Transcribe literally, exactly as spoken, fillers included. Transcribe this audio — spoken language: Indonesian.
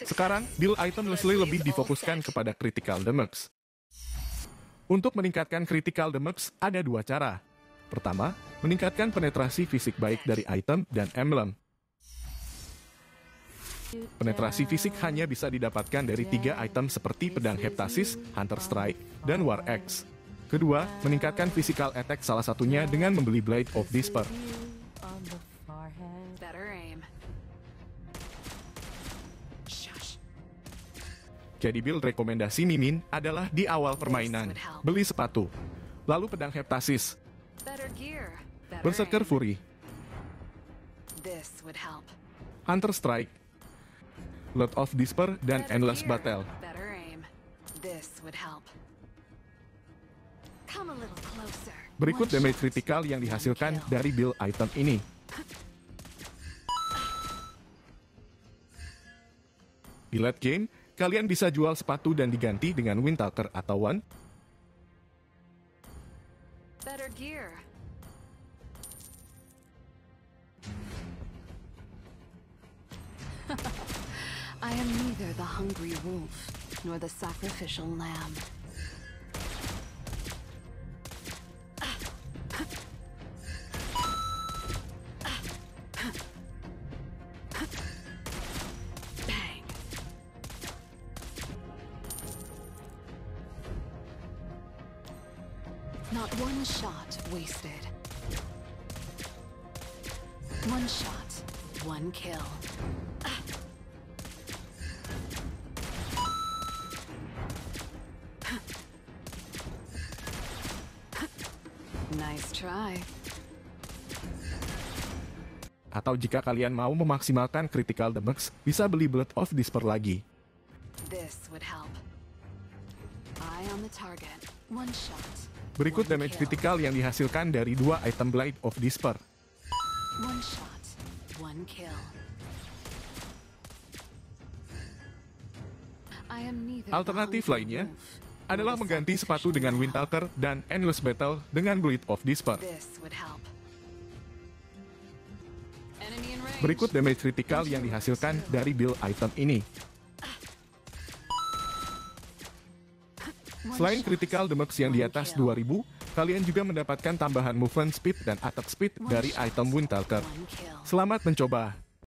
Sekarang, build item Leslie lebih difokuskan kepada critical damage. Untuk meningkatkan critical damage, ada dua cara. Pertama, meningkatkan penetrasi fisik baik dari item dan emblem. Penetrasi fisik hanya bisa didapatkan dari tiga item seperti pedang Heptasis, Hunter Strike, dan War Axe. Kedua, meningkatkan physical attack salah satunya dengan membeli Blade of Despair. Jadi build rekomendasi Mimin adalah di awal permainan, beli sepatu, lalu pedang Heptasis, Berserker Fury, Hunter Strike, Lord of Despair, dan Endless Battle. Berikut damage critical yang dihasilkan dari build item ini. Di late game, kalian bisa jual sepatu dan diganti dengan Windtalker atau One. Better gear. I am neither the hungry wolf nor the sacrificial lamb. Bang. Not one shot wasted. One shot, one kill. Nice try. Atau jika kalian mau memaksimalkan critical damage, bisa beli Blood of Despair lagi. This would help. Eye on the target. One shot. Berikut damage critical yang dihasilkan dari dua item Blade of Despair. One shot, one kill. I am neither Alternatif the lainnya hungry wolf adalah nor the mengganti sepatu sacrificial dengan lamb. Windtalker dan Endless Battle dengan Blade of Despair. This would help. Enemy in range. Berikut damage critical yang dihasilkan dari build item ini. One Selain shot, critical damage yang di atas one kill. dua ribu, kalian juga mendapatkan tambahan movement speed dan attack speed One dari shot, item Windtalker. one kill. Selamat mencoba!